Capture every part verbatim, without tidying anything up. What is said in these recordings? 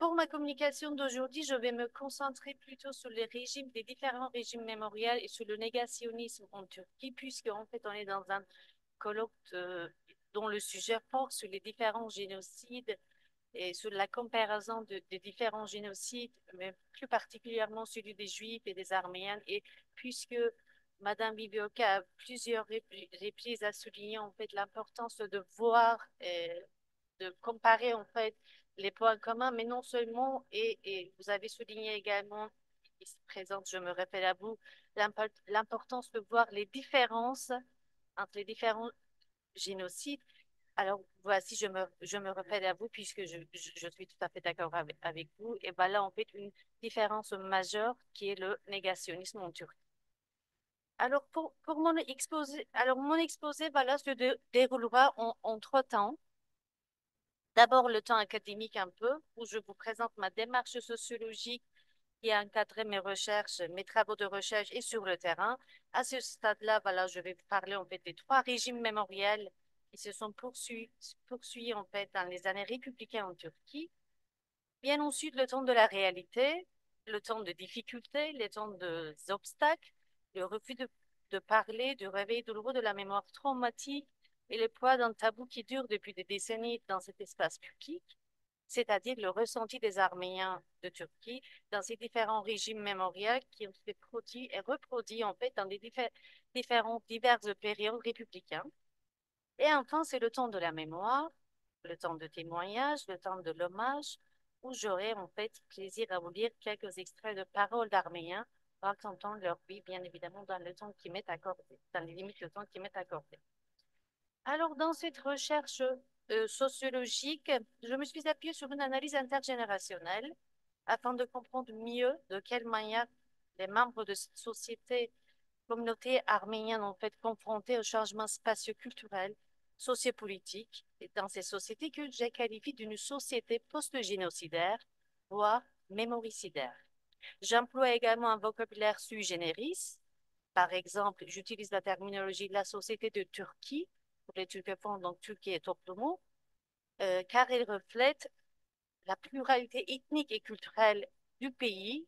pour ma communication d'aujourd'hui, je vais me concentrer plutôt sur les régimes, des différents régimes mémoriels et sur le négationnisme en Turquie, puisque en fait, on est dans un colloque euh, dont le sujet porte sur les différents génocides et sur la comparaison de- des différents génocides, mais plus particulièrement celui des Juifs et des Arméniens. Et puisque Madame Bibioka, à plusieurs répli- reprises, a souligné en fait l'importance de voir, euh, de comparer en fait les points communs, mais non seulement, et, et vous avez souligné également, ici présente, je me rappelle à vous, l'impo- l'importance de voir les différences entre les différents génocides. Alors, voici, je me, je me rappelle à vous, puisque je, je, je suis tout à fait d'accord avec, avec vous. Et voilà, en fait, une différence majeure qui est le négationnisme en Turquie. Alors, pour, pour mon exposé, alors mon exposé, voilà, se dé- déroulera en, en trois temps. D'abord, le temps académique un peu, où je vous présente ma démarche sociologique qui a encadré mes recherches, mes travaux de recherche et sur le terrain. À ce stade-là, voilà, je vais vous parler en fait des trois régimes mémoriels qui se sont poursuivis, poursuivis en fait dans les années républicaines en Turquie. Bien ensuite, le temps de la réalité, le temps de difficulté, le temps des obstacles, le refus de, de parler, du réveil douloureux de la mémoire traumatique et le poids d'un tabou qui dure depuis des décennies dans cet espace public, c'est-à-dire le ressenti des Arméniens de Turquie dans ces différents régimes mémoriels qui ont été produits et reproduits en fait dans les diffé- différentes diverses périodes républicaines. Et enfin, c'est le temps de la mémoire, le temps de témoignage, le temps de l'hommage, où j'aurai en fait plaisir à vous lire quelques extraits de paroles d'Arméniens, racontant leur vie, bien évidemment, dans le temps qui m'est accordé, dans les limites du temps qui m'est accordé. Alors, dans cette recherche euh, sociologique, je me suis appuyée sur une analyse intergénérationnelle afin de comprendre mieux de quelle manière les membres de cette société, communauté arménienne, ont fait confrontés aux changements spatio-culturels, sociopolitiques, et dans ces sociétés que j'ai qualifiées d'une société post-génocidaire, voire mémoricidaire. J'emploie également un vocabulaire sui generis. Par exemple, j'utilise la terminologie de la société de Turquie, pour les turcophones, donc Turquie et Toplumu, euh, car il reflète la pluralité ethnique et culturelle du pays,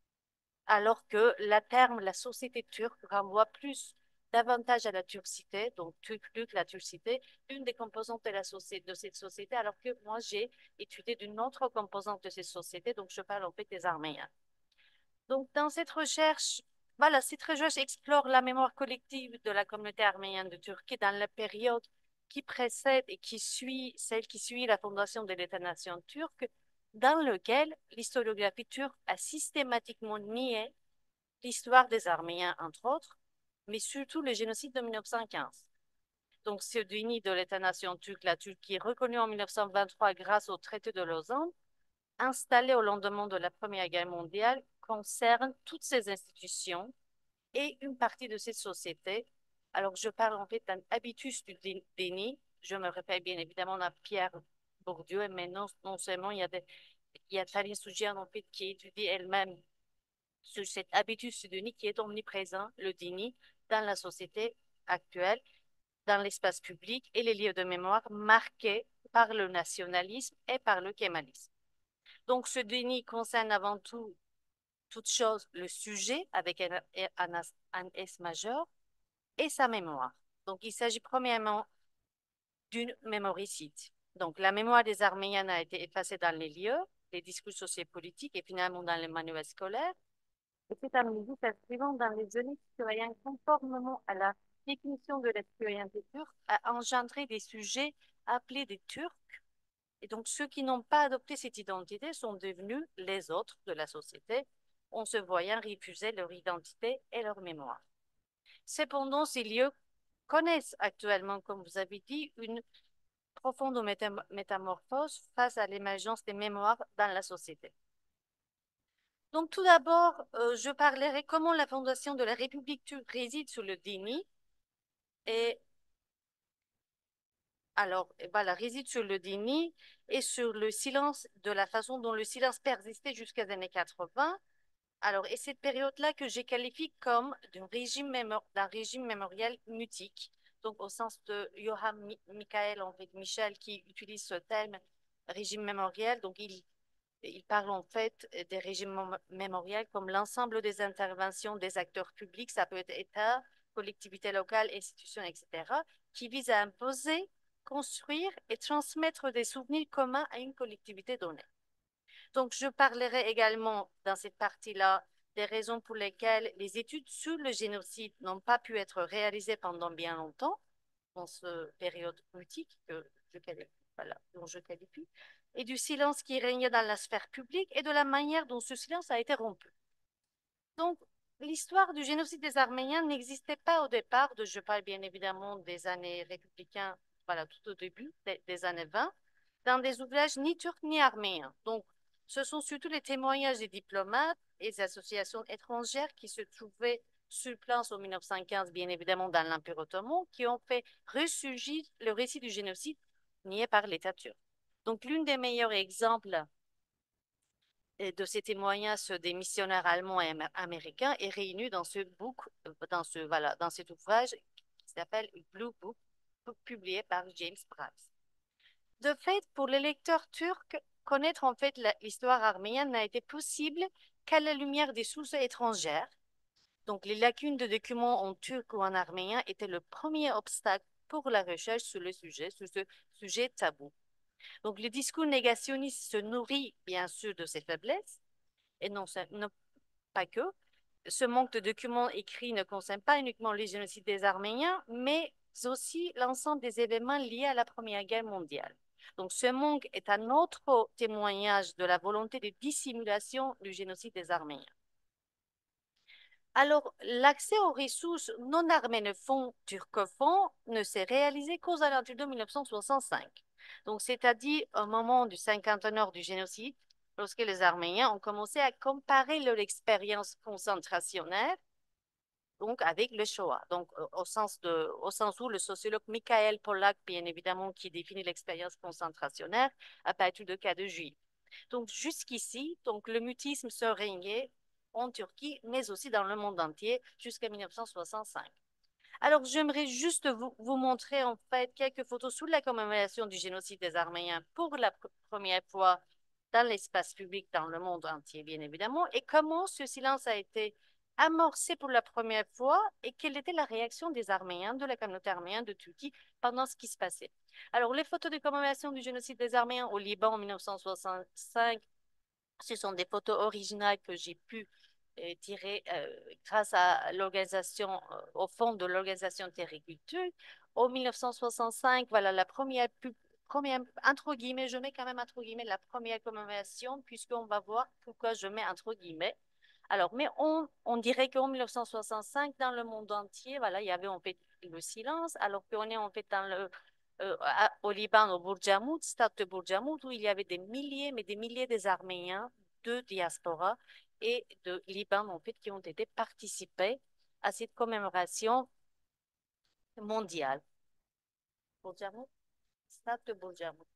alors que la terme la société turque renvoie plus davantage à la turcité, donc turcluk, la turcité, une des composantes de, la société, de cette société, alors que moi j'ai étudié d'une autre composante de cette société, donc je parle en fait des Arméniens. Donc, dans cette recherche, voilà, cette recherche explore la mémoire collective de la communauté arménienne de Turquie dans la période qui précède et qui suit, celle qui suit la fondation de l'État-nation turc, dans lequel l'historiographie turque a systématiquement nié l'histoire des Arméniens, entre autres, mais surtout le génocide de mille neuf cent quinze. Donc, ce déni de l'État-nation turc, la Turquie reconnue en mille neuf cent vingt-trois grâce au traité de Lausanne, installé au lendemain de la Première Guerre mondiale, concerne toutes ces institutions et une partie de cette société. Alors, je parle en fait d'un habitus du déni. Je me réfère bien évidemment à Pierre Bourdieu, mais non, non seulement il y a, des, il y a Thalie Soujian en fait qui étudie elle-même sur cet habitus du déni qui est omniprésent, le déni, dans la société actuelle, dans l'espace public et les lieux de mémoire marqués par le nationalisme et par le kémalisme. Donc, ce déni concerne avant tout, toute chose, le sujet avec un, un, un S majeur et sa mémoire. Donc, il s'agit premièrement d'une mémoricide. Donc, la mémoire des Arméniens a été effacée dans les lieux, les discours sociopolitiques et finalement dans les manuels scolaires. Et c'est un musique s'inscrivant dans les données citoyennes conformément à la définition de la citoyenneté turque a engendré des sujets appelés des Turcs. Et donc, ceux qui n'ont pas adopté cette identité sont devenus les autres de la société, en se voyant refuser leur identité et leur mémoire. Cependant, ces lieux connaissent actuellement, comme vous avez dit, une profonde métam métamorphose face à l'émergence des mémoires dans la société. Donc, tout d'abord, euh, je parlerai comment la fondation de la République turque réside sur le déni et alors, voilà, réside sur le déni et sur le silence, de la façon dont le silence persistait jusqu'à les années quatre-vingts. Alors, et cette période-là que j'ai qualifiée comme d'un régime, mémo d'un régime mémorial mutique, donc au sens de Johann Mi Michael, en fait, Michel, qui utilise ce terme régime mémoriel, donc il, Il parle en fait des régimes mémoriels comme l'ensemble des interventions des acteurs publics, ça peut être État, collectivités locales, institutions, et cetera, qui visent à imposer, construire et transmettre des souvenirs communs à une collectivité donnée. Donc, je parlerai également dans cette partie-là des raisons pour lesquelles les études sur le génocide n'ont pas pu être réalisées pendant bien longtemps, dans cette période politique que je qualifie, voilà, dont je qualifie, et du silence qui régnait dans la sphère publique et de la manière dont ce silence a été rompu. Donc, l'histoire du génocide des Arméniens n'existait pas au départ, de, je parle bien évidemment des années républicaines, voilà, tout au début des, des années vingt, dans des ouvrages ni turcs ni arméniens. Donc, ce sont surtout les témoignages des diplomates et des associations étrangères qui se trouvaient sur place en mille neuf cent quinze, bien évidemment, dans l'Empire ottoman, qui ont fait ressurgir le récit du génocide nié par l'État turc. Donc, l'un des meilleurs exemples de ces témoignages des missionnaires allemands et américains est réuni dans ce book, dans ce, voilà, dans cet ouvrage qui s'appelle Blue Book, publié par James Price. De fait, pour les lecteurs turcs, connaître en fait l'histoire arménienne n'a été possible qu'à la lumière des sources étrangères. Donc, les lacunes de documents en turc ou en arménien étaient le premier obstacle pour la recherche sur le sujet, sur ce sujet tabou. Donc, le discours négationniste se nourrit bien sûr de ces faiblesses, et non, non pas que. Ce manque de documents écrits ne concerne pas uniquement le génocide des Arméniens, mais aussi l'ensemble des événements liés à la Première Guerre mondiale. Donc, ce manque est un autre témoignage de la volonté de dissimulation du génocide des Arméniens. Alors, l'accès aux ressources non arménophones turcophones ne s'est réalisé qu'aux alentours de mille neuf cent soixante-cinq. Donc, c'est-à-dire au moment du cinquantenaire du génocide, lorsque les Arméniens ont commencé à comparer leur expérience concentrationnaire donc avec le Shoah, donc au sens, de, au sens où le sociologue Michael Pollack, bien évidemment, qui définit l'expérience concentrationnaire à partir de cas de juifs. Donc jusqu'ici, donc le mutisme se régnait en Turquie, mais aussi dans le monde entier jusqu'à mille neuf cent soixante-cinq. Alors, j'aimerais juste vous, vous, montrer en fait quelques photos sous la commémoration du génocide des Arméniens pour la pr première fois dans l'espace public dans le monde entier, bien évidemment, et comment ce silence a été amorcé pour la première fois et quelle était la réaction des Arméniens, de la communauté arménienne de Turquie pendant ce qui se passait. Alors, les photos de commémoration du génocide des Arméniens au Liban en mille neuf cent soixante-cinq, ce sont des photos originales que j'ai pu euh, tirer euh, grâce à l'organisation, euh, au fond de l'organisation Terriculture. En mille neuf cent soixante-cinq, voilà la première, première, entre guillemets, je mets quand même entre guillemets la première commémoration, puisqu'on va voir pourquoi je mets entre guillemets. Alors, mais on, on dirait qu'en mille neuf cent soixante-cinq, dans le monde entier, voilà, il y avait en fait le silence, alors qu'on est en fait dans le, euh, à, au Liban, au Bourjamout, stade de Bourjamout, où il y avait des milliers, mais des milliers des Arméniens de diaspora et de Liban, en fait, qui ont été participés à cette commémoration mondiale. Bourjamout, stade de Bourjamout.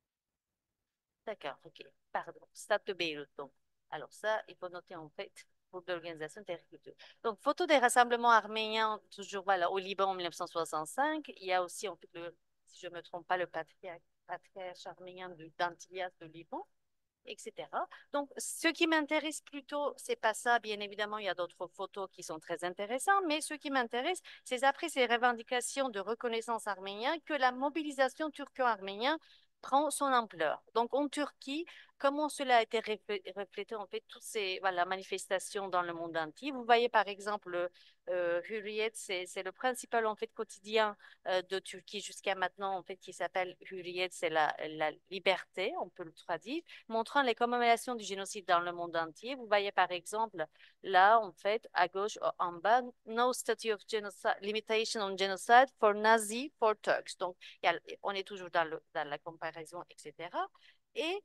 D'accord, ok. Pardon, stade de Beyrouth, donc. Alors ça, il faut noter en fait pour l'organisation territoriale. Donc, photo des rassemblements arméniens, toujours voilà, au Liban en mille neuf cent soixante-cinq. Il y a aussi, en fait, le, si je ne me trompe pas, le patriarche, patriarche arménien d'Antilias de Liban, et cetera. Donc, ce qui m'intéresse plutôt, c'est pas ça. Bien évidemment, il y a d'autres photos qui sont très intéressantes, mais ce qui m'intéresse, c'est après ces revendications de reconnaissance arménienne que la mobilisation turco-arménienne prend son ampleur. Donc, en Turquie, comment cela a été reflété en fait toutes ces voilà, manifestations dans le monde entier. Vous voyez par exemple euh, Hürriyet, c'est le principal en fait quotidien euh, de Turquie jusqu'à maintenant en fait qui s'appelle Hürriyet, c'est la, la liberté, on peut le traduire, montrant les commémorations du génocide dans le monde entier. Vous voyez par exemple là en fait à gauche en bas No Statute of Genocide, Limitation on Genocide for Nazi for Turks. Donc y a, on est toujours dans, le, dans la comparaison, et cetera. Et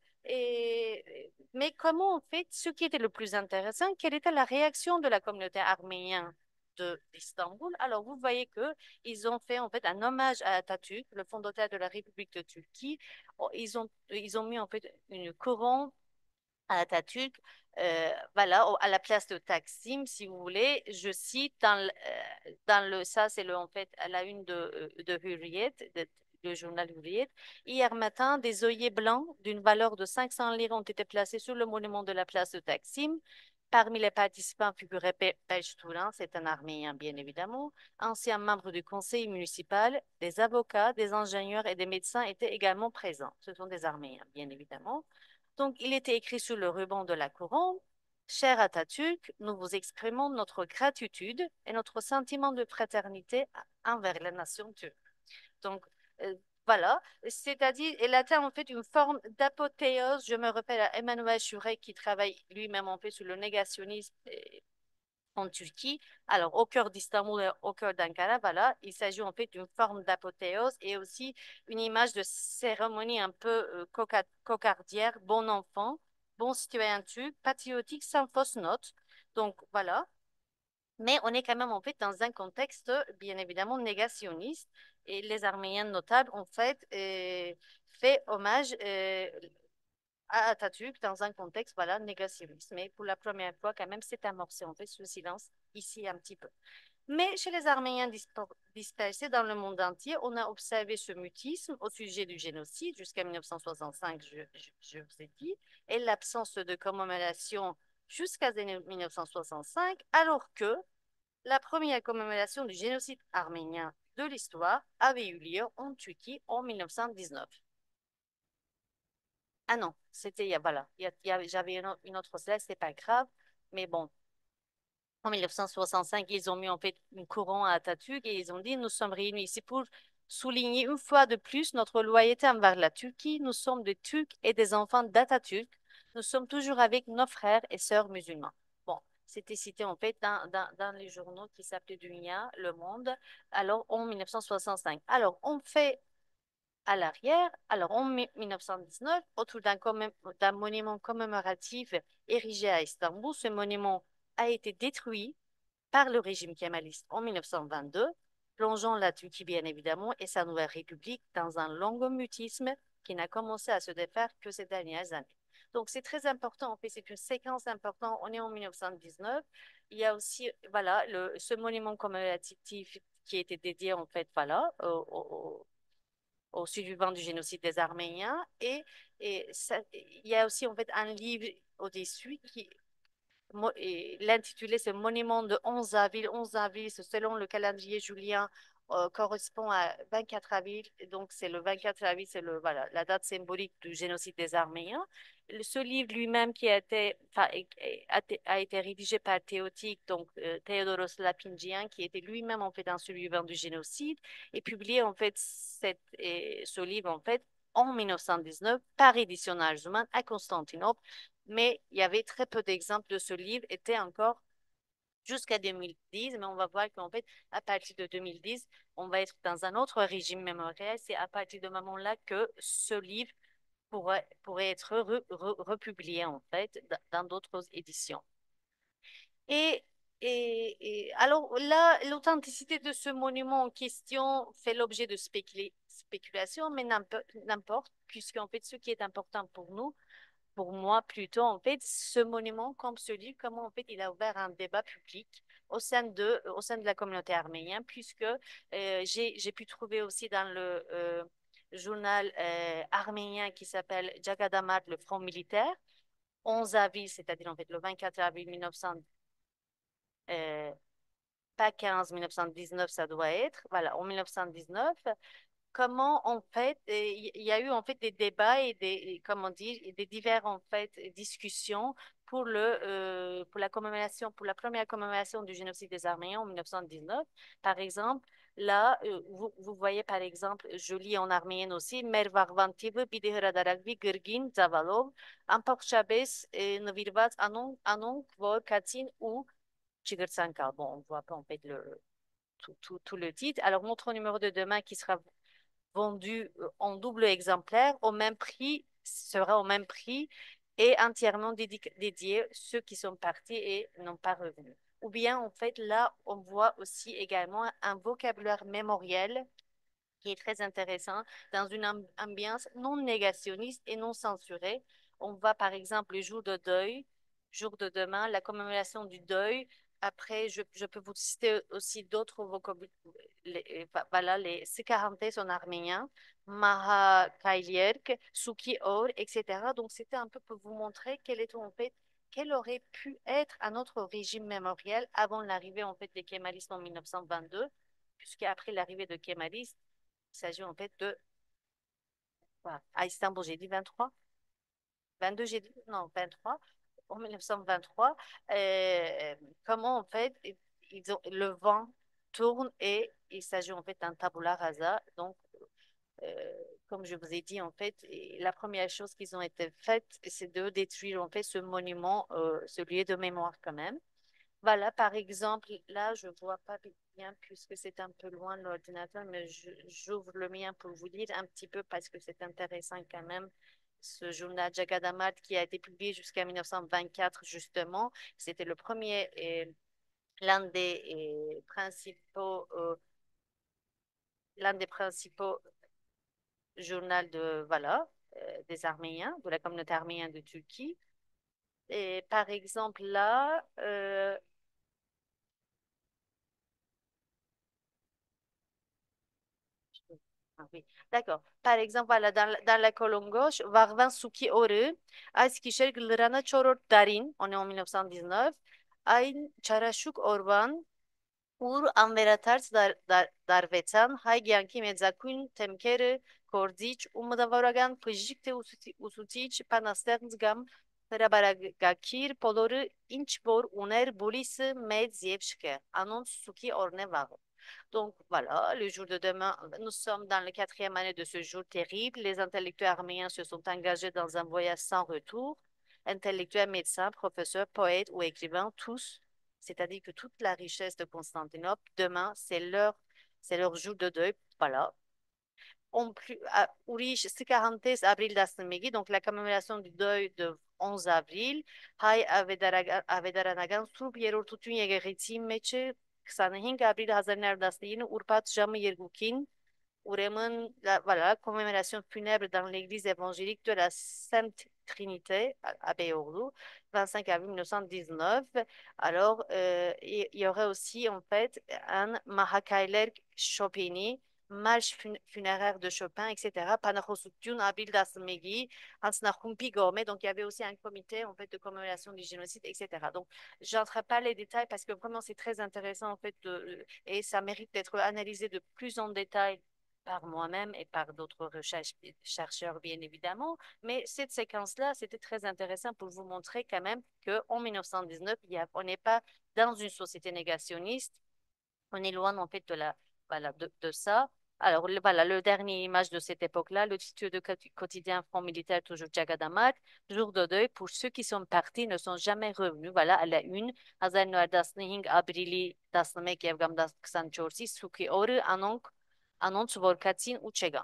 et, mais comment en fait, ce qui était le plus intéressant, quelle était la réaction de la communauté arménienne d'Istanbul? Alors, vous voyez qu'ils ont fait en fait un hommage à Atatürk, le fondateur de la République de Turquie. Ils ont, ils ont mis en fait une couronne à Atatürk, euh, voilà, à la place de Taksim, si vous voulez. Je cite dans le, euh, dans le ça, c'est le en fait à la une de, de Hürriyet, de, le journal ouvrier. Hier matin, des œillets blancs d'une valeur de cinq cents lire ont été placés sur le monument de la place de Taksim. Parmi les participants figurait Pej Touran, c'est un Arménien bien évidemment, ancien membre du conseil municipal, des avocats, des ingénieurs et des médecins étaient également présents. Ce sont des Arméniens bien évidemment. Donc, il était écrit sur le ruban de la couronne, Cher Atatürk, nous vous exprimons notre gratitude et notre sentiment de fraternité envers la nation turque. Donc, euh, voilà, c'est-à-dire, elle atteint en fait une forme d'apothéose. Je me rappelle à Emmanuel Schurek qui travaille lui-même en fait sur le négationnisme euh, en Turquie. Alors, au cœur d'Istanbul, au cœur d'Ankara, voilà, il s'agit en fait d'une forme d'apothéose et aussi une image de cérémonie un peu euh, coca- cocardière, bon enfant, bon citoyen turc, patriotique, sans fausse note. Donc, voilà. Mais on est quand même en fait dans un contexte bien évidemment négationniste et les Arméniens notables ont fait, euh, fait hommage euh, à Atatürk dans un contexte voilà, négationniste. Mais pour la première fois, quand même, c'est amorcé en fait ce silence ici un petit peu. Mais chez les Arméniens dispersés dans le monde entier, on a observé ce mutisme au sujet du génocide jusqu'à mille neuf cent soixante-cinq, je, je, je vous ai dit, et l'absence de commémoration jusqu'à mille neuf cent soixante-cinq, alors que la première commémoration du génocide arménien de l'histoire avait eu lieu en Turquie en mille neuf cent dix-neuf. Ah non, c'était, il y a- voilà, il y a- il y avait- j'avais une, autre- une autre slide, c'est pas grave, mais bon, en mille neuf cent soixante-cinq, ils ont mis en fait une couronne à Atatürk et ils ont dit, nous sommes réunis ici pour souligner une fois de plus notre loyauté envers la Turquie. Nous sommes des Turcs et des enfants d'Atatürk. Nous sommes toujours avec nos frères et sœurs musulmans. Bon, c'était cité en fait dans, dans, dans les journaux qui s'appelaient Dunia, Le Monde, alors en mille neuf cent soixante-cinq. Alors, on fait à l'arrière, alors en mille neuf cent dix-neuf, autour d'un commém- d'un monument commémoratif érigé à Istanbul, ce monument a été détruit par le régime kémaliste en mille neuf cent vingt-deux, plongeant la Turquie bien évidemment et sa nouvelle république dans un long mutisme qui n'a commencé à se défaire que ces dernières années. Donc c'est très important, en fait c'est une séquence importante, on est en mille neuf cent dix-neuf, il y a aussi voilà, le, ce monument commémoratif qui était dédié en fait voilà, au, au, au survivants du génocide des Arméniens et, et ça, il y a aussi en fait un livre au-dessus qui l'intitulé, c'est Monument de onze avril. onze avril, selon le calendrier julien, euh, correspond à vingt-quatre avril. Donc, c'est le vingt-quatre avril, c'est le, voilà, la date symbolique du génocide des Arméniens. Le, ce livre lui-même qui a été, enfin, a, a été rédigé par Théotique, donc euh, Théodoros Lapingian, qui était lui-même en fait un survivant du génocide, et publié en fait cette, et, ce livre en fait en mille neuf cent dix-neuf par Édition Arzuman à Constantinople, mais il y avait très peu d'exemples de ce livre, était encore jusqu'à deux mille dix, mais on va voir qu'en fait, à partir de deux mille dix, on va être dans un autre régime mémoriel. C'est à partir de ce moment-là que ce livre pourrait, pourrait être re, re, republié, en fait, dans d'autres éditions. Et, et, et, alors là, l'authenticité de ce monument en question fait l'objet de spécula spéculation, mais n'importe, puisqu'en fait, ce qui est important pour nous, pour moi, plutôt, en fait, ce monument, comme ce livre, comment, en fait, il a ouvert un débat public au sein de, au sein de la communauté arménienne, puisque euh, j'ai, j'ai pu trouver aussi dans le euh, journal euh, arménien qui s'appelle Jagadamat, le Front militaire, onze avril, c'est-à-dire, en fait, le vingt-quatre avril mille neuf cents, euh, pas quinze, mille neuf cent dix-neuf, ça doit être, voilà, en mille neuf cent dix-neuf, comment en fait il y a eu en fait des débats et des comment dire des divers en fait discussions pour le euh, pour la commémoration pour la première commémoration du génocide des Arméniens en mille neuf cent dix-neuf par exemple là euh, vous, vous voyez par exemple je lis en arménien aussi Mervarvantive Bidehradaragvi Gırgin Zavalov Ampakchabes Nvirvat Anong Anong Vor Katin ou Chigurtsanka. Bon, on voit pas en fait le tout, tout, tout le titre. Alors, notre numéro de demain qui sera vendu euh, en double exemplaire au même prix, sera au même prix et entièrement dédi dédié ceux qui sont partis et n'ont pas revenu. Ou bien, en fait, là, on voit aussi également un vocabulaire mémoriel qui est très intéressant dans une ambiance non négationniste et non censurée. On voit par exemple le jour de deuil, jour de demain, la commémoration du deuil, après, je, je peux vous citer aussi d'autres vocabulaires. Les, voilà, les Sikahantes en arménien, Maha Kailierk, Suki Or, et cetera. Donc, c'était un peu pour vous montrer quel était en fait, quel aurait pu être un autre régime mémoriel avant l'arrivée en fait des kémalistes en mille neuf cent vingt-deux, puisqu'après l'arrivée de kémalistes, il s'agit en fait de, voilà, à Istanbul, j'ai dit vingt-trois, vingt-deux, j'ai dit, non, vingt-trois, en mille neuf cent vingt-trois, euh, comment en fait ils ont, le vent tourne et il s'agit en fait d'un tabula rasa. Donc, euh, comme je vous ai dit, en fait, la première chose qu'ils ont été faites, c'est de détruire en fait ce monument, euh, ce lieu de mémoire quand même. Voilà, par exemple, là, je vois pas bien puisque c'est un peu loin de l'ordinateur, mais je- j'ouvre le mien pour vous lire un petit peu parce que c'est intéressant quand même. Ce journal Jagadamat qui a été publié jusqu'à mille neuf cent vingt-quatre, justement, c'était le premier et l'un des et, principaux, euh, l'un des principaux journaux de, voilà, euh, des Arméniens, de la communauté arménienne de Turquie. Et par exemple, là, euh, ah oui, d'accord. Par exemple, voilà, dans, la- dans la colonne gauche, Varvan Suki Oru, Askişehir Gılrana Çorort Darin, on est en mille neuf cent dix-neuf, Ayn Çaraşuk Orban, Ur Anveratarts dar, dar, Darvetan, Haygyanki Medzakun Temkeri, Kordiç, Umudavaragan, Pıjikte Usuti- Usutiç, Panasternsgam, Terabaragakir, Poloru, Inçbor, Uner, Bulisi, Medziyevşke, Anon Suki Ornevav. Donc voilà, le jour de demain, nous sommes dans la quatrième année de ce jour terrible. Les intellectuels arméniens se sont engagés dans un voyage sans retour. Intellectuels, médecins, professeurs, poètes ou écrivains, tous, c'est-à-dire que toute la richesse de Constantinople, demain, c'est leur, c'est leur jour de deuil. Voilà, on plus, à Urish, Sikahantes, avril d'Asnemegi, donc la commémoration du deuil de onze avril, Hay Avedaragan, Avedaranagan, Surp Yerortutun Yegeritsi Meçi, քսանհինգ ապրիլ հազար նոյ տասնինը Ուրբաթ ժամը երկուքին Ուրեմն, la, voilà, la commémoration funèbre dans l'église évangélique de la Sainte Trinité à, à Beyoğlu, vingt-cinq avril mille neuf cent dix-neuf. Alors, euh, il y, y aurait aussi en fait un Mahakailer Chopini, marche fun- funéraire de Chopin, et cetera. Panachosutun, Abil Dasmegi, Hansnachumpi Gome. Donc, il y avait aussi un comité en fait de commémoration du génocide, et cetera. Donc, j'entrerai pas les détails parce que vraiment c'est très intéressant en fait de- et ça mérite d'être analysé de plus en détail par moi-même et par d'autres recherches, chercheurs, bien évidemment. Mais cette séquence-là, c'était très intéressant pour vous montrer quand même qu'en mille neuf cent dix-neuf, il y a, on n'est pas dans une société négationniste. On est loin, en fait, de, la, voilà, de, de ça. Alors, le, voilà, le dernier image de cette époque-là, le titre de quotidien Front militaire, toujours Jagadamat, jour de deuil pour ceux qui sont partis, ne sont jamais revenus. Voilà, à la une, Hazar Noir Abrili տասնմեկ եւ կամ քսանչորսի Սուքի օրը անոնք անոնց որ կացին ու չեկան.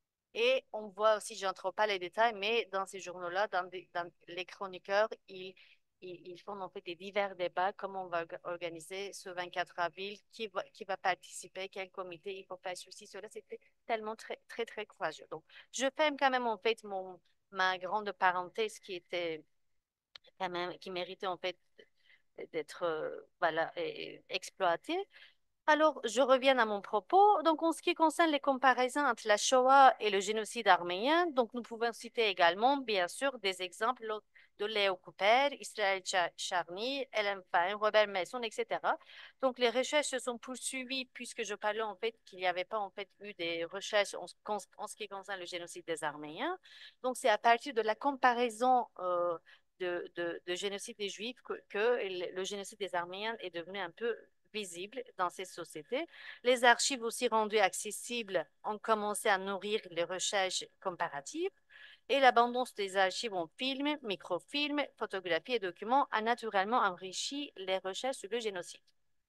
Et on voit aussi, je n'entre pas les détails, mais dans ces journaux-là, dans, des- dans les chroniqueurs, ils, ils, ils font en fait des divers débats, comment on va orga- organiser ce vingt-quatre avril, qui va, qui va participer, quel comité, il faut faire ceci, cela. C'était tellement très, très, très courageux. Donc, je ferme quand même en fait mon, ma grande parenthèse qui était quand même, qui méritait en fait d'être euh, voilà, et- exploitée. Alors, je reviens à mon propos. Donc, en ce qui concerne les comparaisons entre la Shoah et le génocide arménien, donc nous pouvons citer également, bien sûr, des exemples de Léo Cooper, Israël Charny, Ellen Fine, Robert Mason, et cetera. Donc, les recherches se sont poursuivies puisque je parlais en fait qu'il n'y avait pas en fait eu des recherches en, en ce qui concerne le génocide des Arméniens. Donc, c'est à partir de la comparaison euh, de, de, de, génocide des Juifs que, que le, le génocide des Arméniens est devenu un peu visible dans ces sociétés. Les archives aussi rendues accessibles ont commencé à nourrir les recherches comparatives et l'abondance des archives en films, microfilms, photographies et documents a naturellement enrichi les recherches sur le génocide.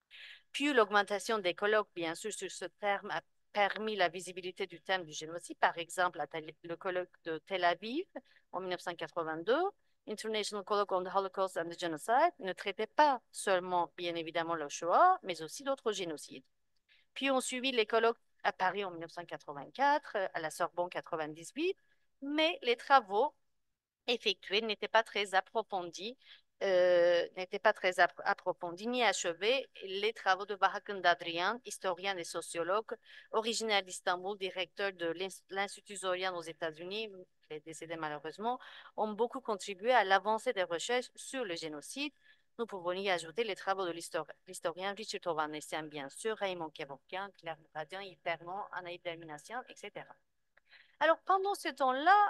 Puis l'augmentation des colloques, bien sûr, sur ce terme a permis la visibilité du thème du génocide. Par exemple, le colloque de Tel Aviv en mille neuf cent quatre-vingt-deux, International Colloque on the Holocaust and the Genocide, ne traitait pas seulement, bien évidemment, le Shoah, mais aussi d'autres génocides. Puis on suivit les colloques à Paris en mille neuf cent quatre-vingt-quatre, à la Sorbonne quatre-vingt-dix-huit, mais les travaux effectués n'étaient pas très approfondis euh, n'était pas très ap- approfondie ni achevée. Les travaux de Bahakın Dadrian, historien et sociologue, originaire d'Istanbul, directeur de l'Ins- l'Institut Zorian aux États-Unis, qui est décédé malheureusement, ont beaucoup contribué à l'avancée des recherches sur le génocide. Nous pouvons y ajouter les travaux de l'histor- l'historien Richard Ovanessian, bien sûr, Raymond Kevorkian, Claire Mouradian, Yves Pernon, Anaïs Delminassian, et cetera. Alors, pendant ce temps-là,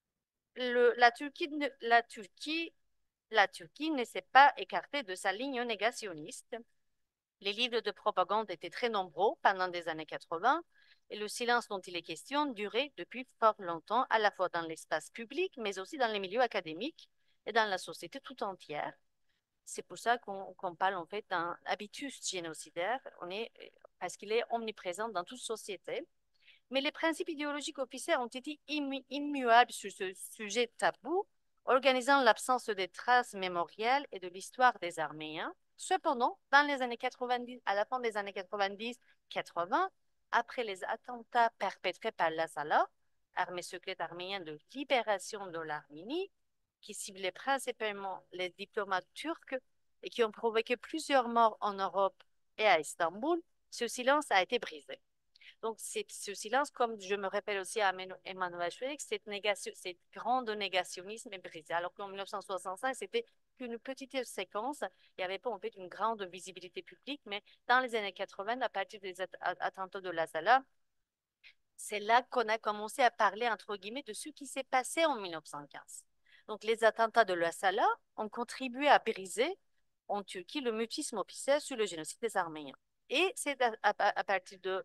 le- la Turquie, ne- la Turquie la Turquie ne s'est pas écartée de sa ligne négationniste. Les livres de propagande étaient très nombreux pendant les années quatre-vingts et le silence dont il est question durait depuis fort longtemps, à la fois dans l'espace public, mais aussi dans les milieux académiques et dans la société tout entière. C'est pour ça qu'on qu'on parle en fait d'un habitus génocidaire, on est, parce qu'il est omniprésent dans toute société. Mais les principes idéologiques officiels ont été immu- immuables sur ce sujet tabou, organisant l'absence des traces mémorielles et de l'histoire des Arméniens. Cependant, dans les années quatre-vingt-dix, à la fin des années quatre-vingt-dix quatre-vingts, après les attentats perpétrés par l'Azala, armée secrète arménienne de libération de l'Arménie, qui ciblait principalement les diplomates turcs et qui ont provoqué plusieurs morts en Europe et à Istanbul, ce silence a été brisé. Donc, c'est ce silence, comme je me rappelle aussi à Emmanuel Schweig, cette, négation, cette grande négationnisme est brisé. Alors qu'en mille neuf cent soixante-cinq, c'était une petite séquence. Il n'y avait pas en fait une grande visibilité publique, mais dans les années quatre-vingts, à partir des attentats de la Sala, c'est là qu'on a commencé à parler, entre guillemets, de ce qui s'est passé en mille neuf cent quinze. Donc, les attentats de la Sala ont contribué à briser en Turquie le mutisme officiel sur le génocide des Arméniens. Et c'est à, à, à partir de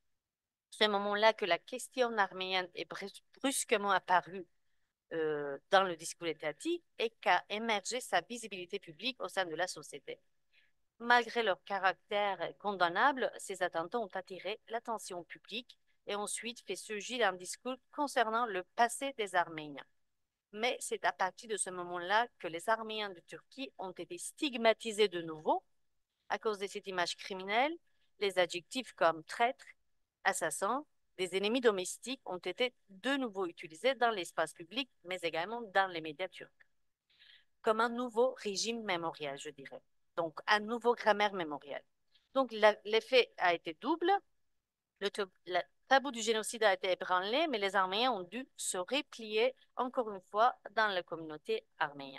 ce moment-là que la question arménienne est brusquement apparue euh, dans le discours étatique et qu'a émergé sa visibilité publique au sein de la société. Malgré leur caractère condamnable, ces attentats ont attiré l'attention publique et ensuite fait surgir un discours concernant le passé des Arméniens. Mais c'est à partir de ce moment-là que les Arméniens de Turquie ont été stigmatisés de nouveau à cause de cette image criminelle. Les adjectifs comme traître, assassin, des ennemis domestiques ont été de nouveau utilisés dans l'espace public, mais également dans les médias turcs, comme un nouveau régime mémorial, je dirais. Donc, un nouveau grammaire mémorial. Donc, l'effet a été double. Le tabou du génocide a été ébranlé, mais les Arméniens ont dû se replier encore une fois dans la communauté arménienne.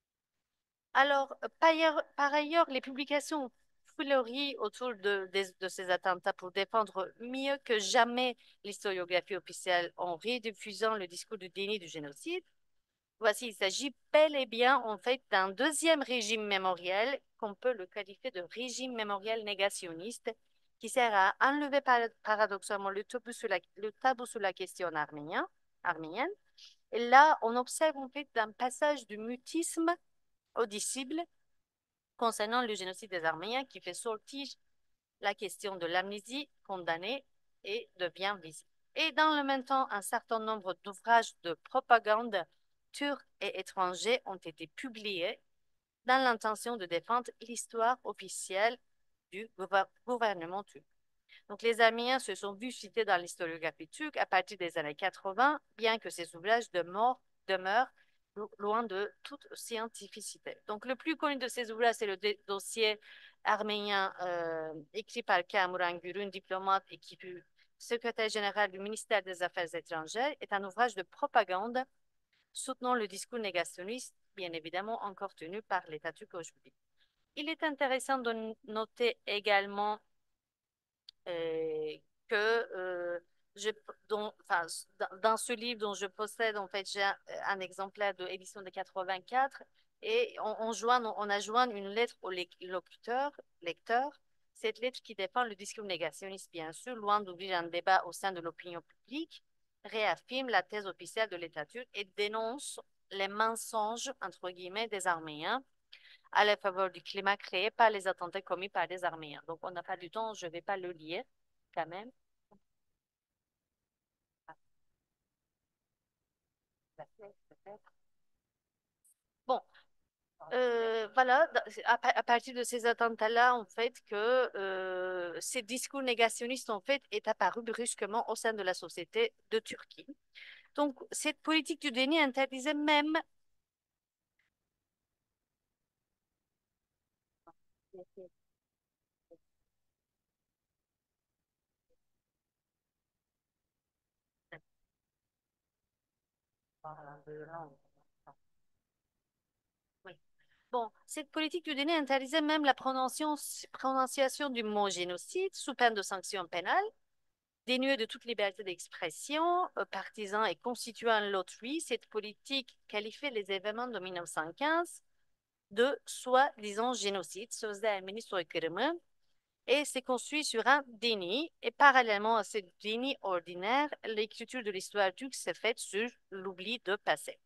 Alors, par ailleurs, par ailleurs, les publications fleuries autour de, de, de, ces attentats pour défendre mieux que jamais l'historiographie officielle en rediffusant le discours du déni du génocide. Voici, il s'agit bel et bien en fait d'un deuxième régime mémoriel qu'on peut le qualifier de régime mémoriel négationniste qui sert à enlever par, paradoxalement le tabou sur la, le tabou sur la question arménien, arménienne. Et là, on observe en fait un passage du mutisme audible concernant le génocide des Arméniens qui fait sortir la question de l'amnésie condamnée et devient visible. Et dans le même temps, un certain nombre d'ouvrages de propagande turcs et étrangers ont été publiés dans l'intention de défendre l'histoire officielle du gouvernement turc. Donc, les Arméniens se sont vus cités dans l'historiographie turque à partir des années quatre-vingts, bien que ces ouvrages demeurent, demeurent loin de toute scientificité. Donc, le plus connu de ces ouvrages, c'est le dossier arménien euh, écrit par Kamuran Gürün, diplomate et qui fut secrétaire général du ministère des Affaires étrangères, est un ouvrage de propagande soutenant le discours négationniste, bien évidemment encore tenu par l'État turc aujourd'hui. Il est intéressant de noter également euh, que euh, je, dont, enfin, dans, dans ce livre dont je possède, en fait, j'ai un, un exemplaire de édition de quatre-vingt-quatre et on, on, joint, on a joint une lettre au locuteur, lecteur, cette lettre qui défend le discours négationniste, bien sûr, loin d'ouvrir un débat au sein de l'opinion publique, réaffirme la thèse officielle de l'État turc et dénonce les mensonges, entre guillemets, des Arméniens à la faveur du climat créé par les attentats commis par des Arméniens. Donc, on n'a pas du temps, je ne vais pas le lire quand même. Bon, euh, voilà, à, à, partir de ces attentats-là, en fait, que euh, ces discours négationnistes, en fait, est apparu brusquement au sein de la société de Turquie. Donc, cette politique du déni interdisait même Oui. Bon, cette politique du déni interdisait même la prononciation, prononciation du mot génocide sous peine de sanctions pénales, dénuée de toute liberté d'expression, euh, partisan et constituant l'autrui. Cette politique qualifiait les événements de mille neuf cent quinze de soi-disant génocide, sözde Ermeni soykırımı, et s'est construit sur un déni. Et parallèlement à ce déni ordinaire, l'écriture de l'histoire turque s'est faite sur l'oubli de passé.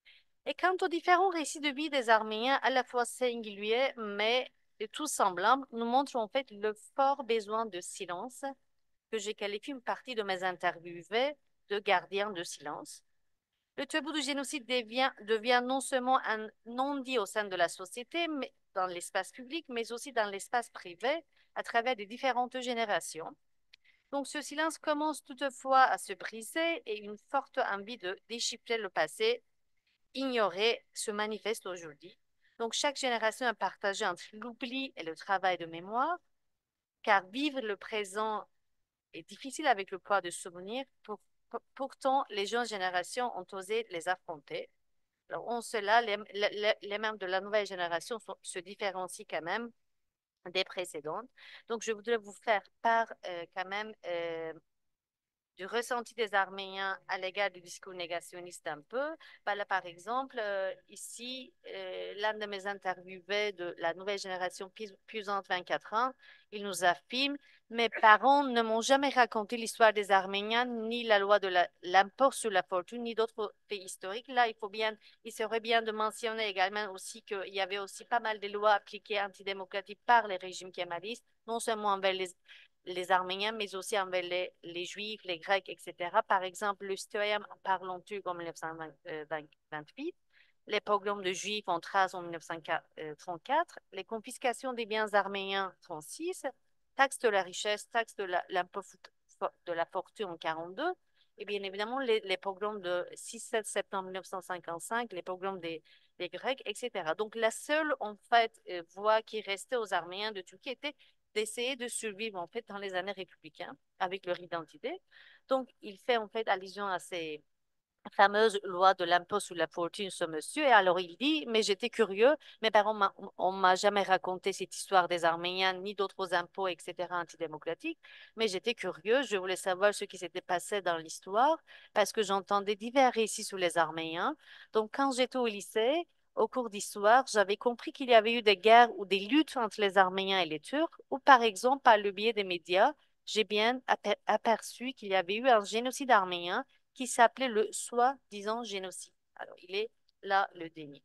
Et quant aux différents récits de vie des Arméniens, à la fois singuliers mais tous semblables, nous montrent en fait le fort besoin de silence que j'ai qualifié une partie de mes interviewés de gardiens de silence. Le tabou du génocide devient, devient non seulement un non-dit au sein de la société, mais dans l'espace public, mais aussi dans l'espace privé, à travers les différentes générations. Donc ce silence commence toutefois à se briser et une forte envie de déchiffrer le passé ignoré se manifeste aujourd'hui. Donc chaque génération a partagé entre l'oubli et le travail de mémoire, car vivre le présent est difficile avec le poids de souvenirs. Pour, pour, pourtant, les jeunes générations ont osé les affronter. Alors, en cela, les, les, les membres de la nouvelle génération sont, se différencient quand même des précédentes. Donc, je voudrais vous faire part euh, quand même euh, du ressenti des Arméniens à l'égard du discours négationniste un peu. Ben là, par exemple, euh, ici, euh, l'un de mes interviewés de la nouvelle génération puissante vingt-quatre ans, il nous affirme: mes parents ne m'ont jamais raconté l'histoire des Arméniens, ni la loi de l'impôt sur la fortune, ni d'autres faits historiques. Là, il faut bien, il serait bien de mentionner également aussi qu'il y avait aussi pas mal de lois appliquées antidémocratiques par les régimes kémalistes, non seulement envers les les Arméniens, mais aussi envers les, les Juifs, les Grecs, et cetera. Par exemple, le Stoyam parlant turc en mille neuf cent vingt-huit, les pogroms de Juifs en Thrace en mille neuf cent trente-quatre, les confiscations des biens arméniens en trente-six, taxe de la richesse, taxe de l'impôt de la fortune en quarante-deux, et bien évidemment les, les pogroms de six sept septembre mille neuf cent cinquante-cinq, les pogroms des, des Grecs, et cetera. Donc la seule en fait euh, voie qui restait aux Arméniens de Turquie était d'essayer de survivre en fait dans les années républicaines avec leur identité. Donc, il fait en fait allusion à ces fameuse loi de l'impôt sur la fortune, ce monsieur. Et alors il dit, mais j'étais curieux, mes parents m'a, on m'a jamais raconté cette histoire des Arméniens, ni d'autres impôts, et cetera, antidémocratiques, mais j'étais curieux, je voulais savoir ce qui s'était passé dans l'histoire, parce que j'entendais divers récits sur les Arméniens. Donc quand j'étais au lycée, au cours d'histoire, j'avais compris qu'il y avait eu des guerres ou des luttes entre les Arméniens et les Turcs, ou par exemple, par le biais des médias, j'ai bien aperçu qu'il y avait eu un génocide arménien qui s'appelait le soi-disant génocide. Alors, il est là le déni.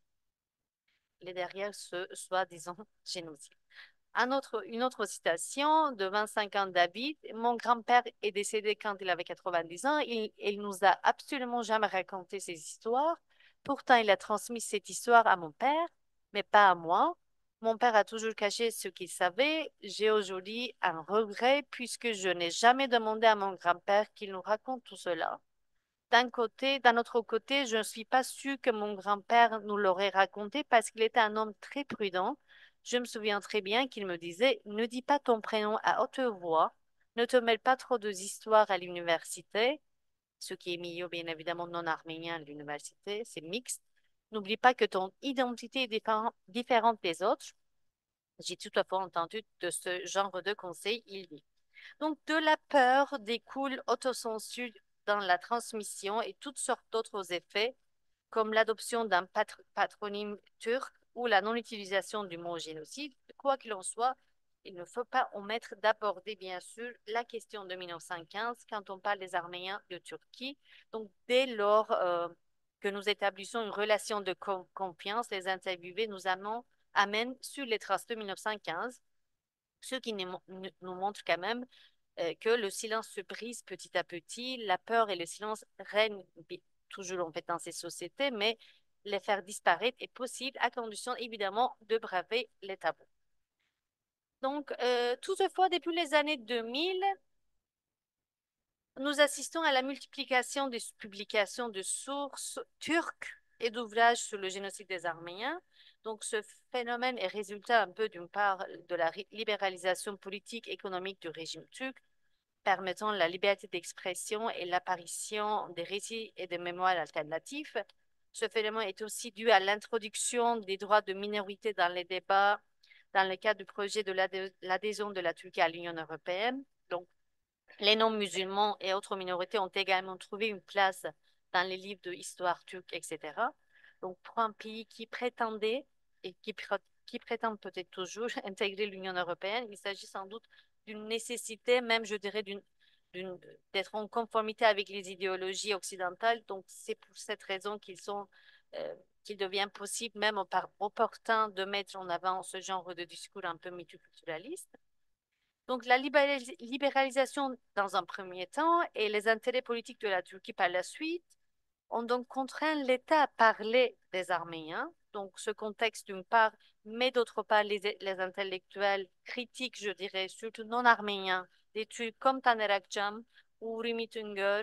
Il est derrière ce soi-disant génocide. Un autre, une autre citation de vingt-cinq ans David. Mon grand-père est décédé quand il avait quatre-vingt-dix ans. Il, il nous a absolument jamais raconté ces histoires. Pourtant, il a transmis cette histoire à mon père, mais pas à moi. Mon père a toujours caché ce qu'il savait. J'ai aujourd'hui un regret puisque je n'ai jamais demandé à mon grand-père qu'il nous raconte tout cela. D'un côté, d'un autre côté, je ne suis pas sûre que mon grand-père nous l'aurait raconté parce qu'il était un homme très prudent. Je me souviens très bien qu'il me disait: ne dis pas ton prénom à haute voix, ne te mêle pas trop d'histoires à l'université, ce qui est milieu bien évidemment non arménien à l'université, c'est mixte. N'oublie pas que ton identité est différent- différente des autres. J'ai toutefois entendu de ce genre de conseils, il dit. Donc, de la peur découle autocensure dans la transmission et toutes sortes d'autres effets, comme l'adoption d'un patr patronyme turc ou la non-utilisation du mot génocide. Quoi qu'il en soit, il ne faut pas omettre d'aborder, bien sûr, la question de mille neuf cent quinze quand on parle des Arméniens de Turquie. Donc, dès lors euh, que nous établissons une relation de co confiance, les interviewés nous amènent, amènent sur les traces de mille neuf cent quinze, ce qui nous, nous montre quand même euh, que le silence se brise petit à petit, la peur et le silence règnent toujours en fait dans ces sociétés, mais les faire disparaître est possible à condition évidemment de braver les tabous. Donc, euh, toutefois, depuis les années deux mille, nous assistons à la multiplication des publications de sources turques et d'ouvrages sur le génocide des Arméniens. Donc, ce phénomène est résultat un peu d'une part de la libéralisation politique économique du régime turc, permettant la liberté d'expression et l'apparition des récits et des mémoires alternatifs. Ce phénomène est aussi dû à l'introduction des droits de minorité dans les débats dans le cadre du projet de l'adhésion de la Turquie à l'Union européenne. Donc, les non-musulmans et autres minorités ont également trouvé une place dans les livres d'histoire turque, et cetera. Donc, pour un pays qui prétendait et qui, pr qui prétend peut-être toujours intégrer l'Union européenne, il s'agit sans doute d'une nécessité, même je dirais d'une d'être en conformité avec les idéologies occidentales. Donc, c'est pour cette raison qu'ils sont, euh, qu'il devient possible, même opportun, de mettre en avant ce genre de discours un peu multiculturaliste. Donc, la libéralisation dans un premier temps et les intérêts politiques de la Turquie par la suite ont donc contraint l'État à parler des Arméniens. Donc, ce contexte d'une part, mais d'autre part, les, les intellectuels critiques, je dirais, surtout non arméniens, des Turcs comme Taner Akçam ou Ümit Üngur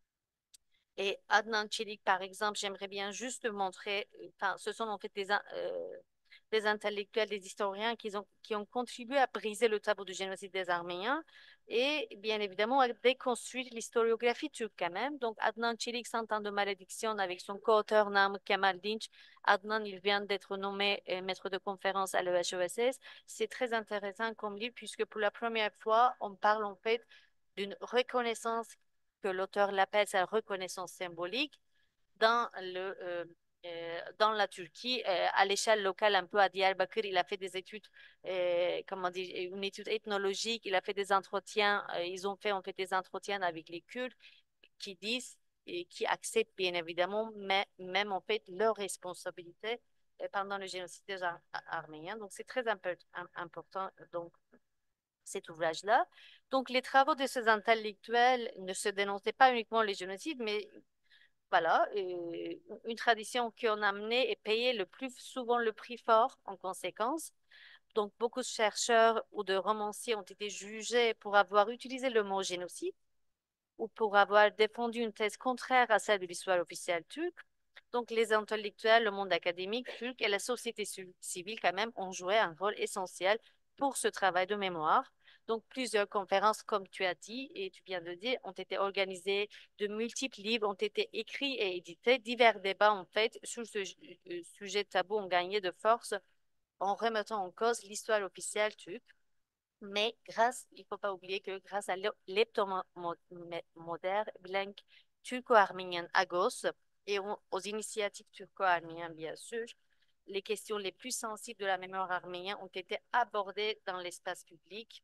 et Adnan Çelik, par exemple, j'aimerais bien juste montrer, enfin, ce sont en fait des, euh, des intellectuels, des historiens qui ont, qui ont contribué à briser le tabou du génocide des Arméniens et bien évidemment à déconstruire l'historiographie turque quand même. Donc Adnan Çelik, Cent ans de malédiction avec son co-auteur Namık Kemal Dinç. Adnan, il vient d'être nommé euh, maître de conférence à l'E H E S S. C'est très intéressant comme livre puisque pour la première fois, on parle en fait d'une reconnaissance que l'auteur l'appelle sa reconnaissance symbolique dans le euh, euh, dans la Turquie, euh, à l'échelle locale, un peu à Diyarbakır, il a fait des études, euh, comment dire, une étude ethnologique, il a fait des entretiens, euh, ils ont fait en fait des entretiens avec les Kurdes qui disent et qui acceptent bien évidemment, mais même en fait leur responsabilité euh, pendant le génocide des Ar Arméniens. Donc c'est très imp important donc cet ouvrage-là. Donc les travaux de ces intellectuels ne se dénonçaient pas uniquement les génocides, mais voilà, euh, une tradition qui en a amené et payé le plus souvent le prix fort en conséquence. Donc, beaucoup de chercheurs ou de romanciers ont été jugés pour avoir utilisé le mot génocide ou pour avoir défendu une thèse contraire à celle de l'histoire officielle turque. Donc, les intellectuels, le monde académique turc et la société civile, quand même, ont joué un rôle essentiel pour ce travail de mémoire. Donc, plusieurs conférences, comme tu as dit et tu viens de dire, ont été organisées, de multiples livres ont été écrits et édités, divers débats, en fait, sur ce euh, sujet tabou ont gagné de force en remettant en cause l'histoire officielle turque. Mais grâce, il ne faut pas oublier que grâce à l'hebdomadaire bilingue turco-arménienne Agos et aux initiatives turco-arméniennes, bien sûr, les questions les plus sensibles de la mémoire arménienne ont été abordées dans l'espace public.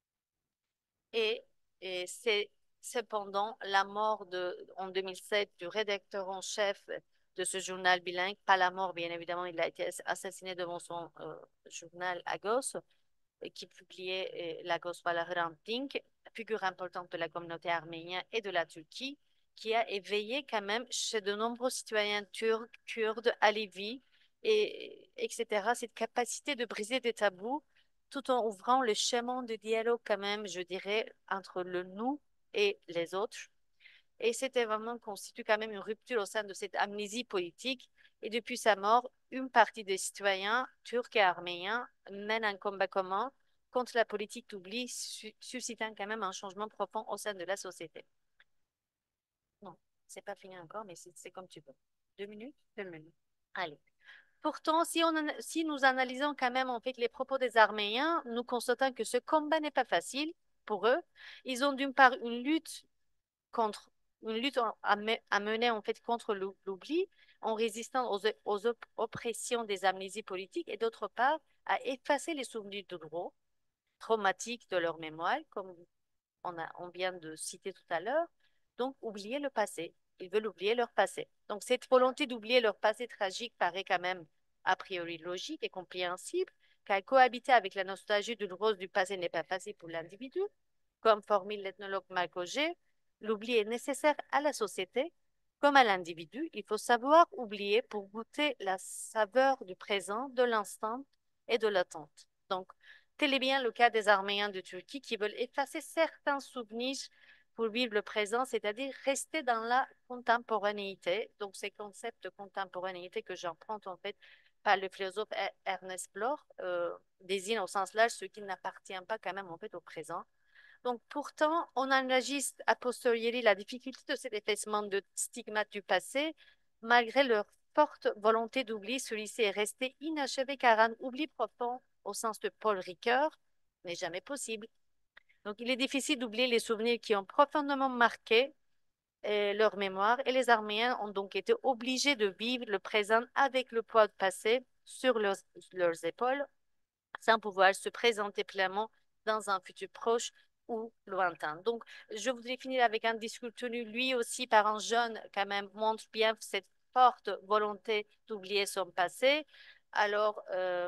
Et, et c'est cependant la mort de, en deux mille sept du rédacteur en chef de ce journal bilingue, pas la mort, bien évidemment, il a été assassiné devant son euh, journal Agos, qui publiait euh, Lagos Valahrant Dink, figure importante de la communauté arménienne et de la Turquie, qui a éveillé quand même chez de nombreux citoyens turcs, kurdes, alevis, et, etc., cette capacité de briser des tabous tout en ouvrant le chemin de dialogue quand même, je dirais, entre le nous et les autres. Et c'était vraiment constitue quand même une rupture au sein de cette amnésie politique. Et depuis sa mort, une partie des citoyens turcs et arméniens mènent un combat commun contre la politique d'oubli, suscitant quand même un changement profond au sein de la société. Non, c'est pas fini encore, mais c'est comme tu veux. Deux minutes? Deux minutes. Allez. Pourtant, si, on, si nous analysons quand même en fait les propos des Arméniens, nous constatons que ce combat n'est pas facile pour eux. Ils ont d'une part une lutte contre une lutte à, à mener en fait contre l'oubli en résistant aux, aux op oppressions des amnésies politiques et d'autre part à effacer les souvenirs de gros traumatiques de leur mémoire, comme on, a, on vient de citer tout à l'heure. Donc, oublier le passé. Ils veulent oublier leur passé. Donc, cette volonté d'oublier leur passé tragique paraît quand même a priori logique et compréhensible, car cohabiter avec la nostalgie douloureuse du passé n'est pas facile pour l'individu. Comme formule l'ethnologue Marc Auger, l'oubli est nécessaire à la société comme à l'individu. Il faut savoir oublier pour goûter la saveur du présent, de l'instant et de l'attente. Donc, tel est bien le cas des Arméniens de Turquie qui veulent effacer certains souvenirs pour vivre le présent, c'est-à-dire rester dans la contemporanéité. Donc, ces concepts de contemporanéité que j'emprunte en fait par le philosophe Er- Ernest Bloch, euh, désigne au sens large ce qui n'appartient pas quand même en fait au présent. Donc pourtant, on enregistre a posteriori la difficulté de cet effacement de stigmates du passé, malgré leur forte volonté d'oubli, celui-ci est resté inachevé car un oubli profond, au sens de Paul Ricoeur, n'est jamais possible. Donc il est difficile d'oublier les souvenirs qui ont profondément marqué euh, leur mémoire et les Arméniens ont donc été obligés de vivre le présent avec le poids du passé sur leurs, leurs épaules sans pouvoir se présenter pleinement dans un futur proche ou lointain. Donc, je voudrais finir avec un discours tenu lui aussi par un jeune, quand même, montre bien cette forte volonté d'oublier son passé. Alors, euh,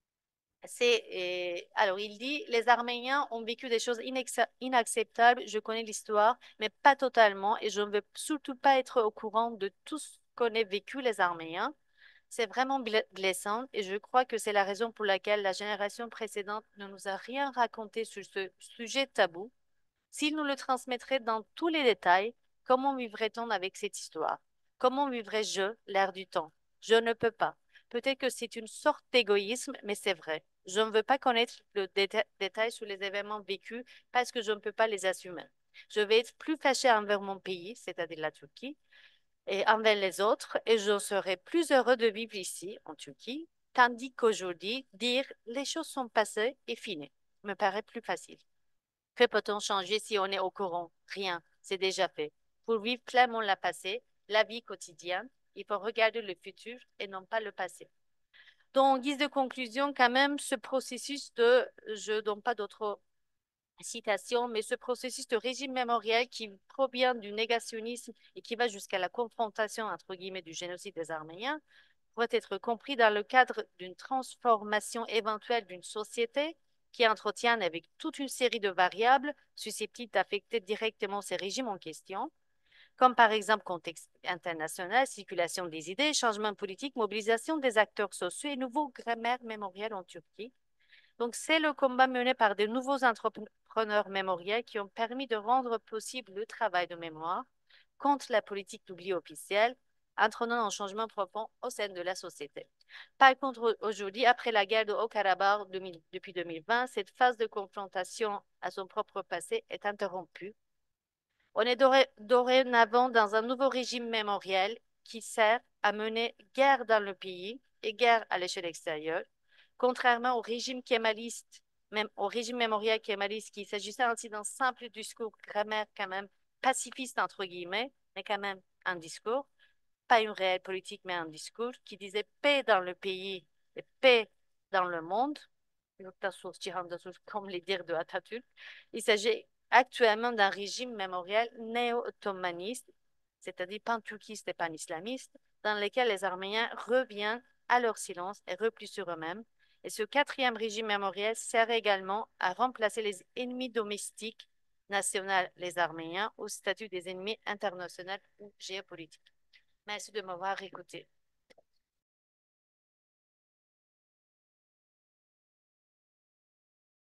c'est, euh, alors, il dit, les Arméniens ont vécu des choses inacceptables, je connais l'histoire, mais pas totalement, et je ne veux surtout pas être au courant de tout ce qu'ont vécu les Arméniens. C'est vraiment blessant et je crois que c'est la raison pour laquelle la génération précédente ne nous a rien raconté sur ce sujet tabou. S'il nous le transmettrait dans tous les détails, comment vivrait-on avec cette histoire? Comment vivrais-je l'air du temps? Je ne peux pas. Peut-être que c'est une sorte d'égoïsme, mais c'est vrai. Je ne veux pas connaître le déta détail sur les événements vécus parce que je ne peux pas les assumer. Je vais être plus fâchée envers mon pays, c'est-à-dire la Turquie, et envers les autres, et je serais plus heureux de vivre ici, en Turquie, tandis qu'aujourd'hui, dire les choses sont passées et finies me paraît plus facile. Que peut-on changer si on est au courant? Rien, c'est déjà fait. Pour vivre clairement le passé, la vie quotidienne, il faut regarder le futur et non pas le passé. Donc, en guise de conclusion, quand même, ce processus de, je ne donne pas d'autres citations, mais ce processus de régime mémoriel qui provient du négationnisme et qui va jusqu'à la confrontation, entre guillemets, du génocide des Arméniens, pourrait être compris dans le cadre d'une transformation éventuelle d'une société qui entretient avec toute une série de variables susceptibles d'affecter directement ces régimes en question, comme par exemple contexte international, circulation des idées, changement politique, mobilisation des acteurs sociaux et nouveau grammaire mémoriel en Turquie. Donc, c'est le combat mené par de nouveaux entrepreneurs mémoriels qui ont permis de rendre possible le travail de mémoire contre la politique d'oubli officielle, entraînant un changement profond au sein de la société. Par contre, aujourd'hui, après la guerre de Haut-Karabakh depuis deux mille vingt, cette phase de confrontation à son propre passé est interrompue. On est doré, dorénavant dans un nouveau régime mémoriel qui sert à mener guerre dans le pays et guerre à l'échelle extérieure, contrairement au régime kémaliste, même au régime mémorial kémaliste, qui s'agissait ainsi d'un simple discours grammaire quand même pacifiste entre guillemets, mais quand même un discours, pas une réelle politique, mais un discours qui disait paix dans le pays et paix dans le monde, comme les dires de Atatürk. Il s'agit actuellement d'un régime mémorial néo-ottomaniste, c'est-à-dire pan-turquiste et pan-islamiste, dans lequel les Arméniens reviennent à leur silence et replient sur eux-mêmes. Et ce quatrième régime mémoriel sert également à remplacer les ennemis domestiques nationaux, les Arméniens, au statut des ennemis internationaux ou géopolitiques. Merci de m'avoir écouté.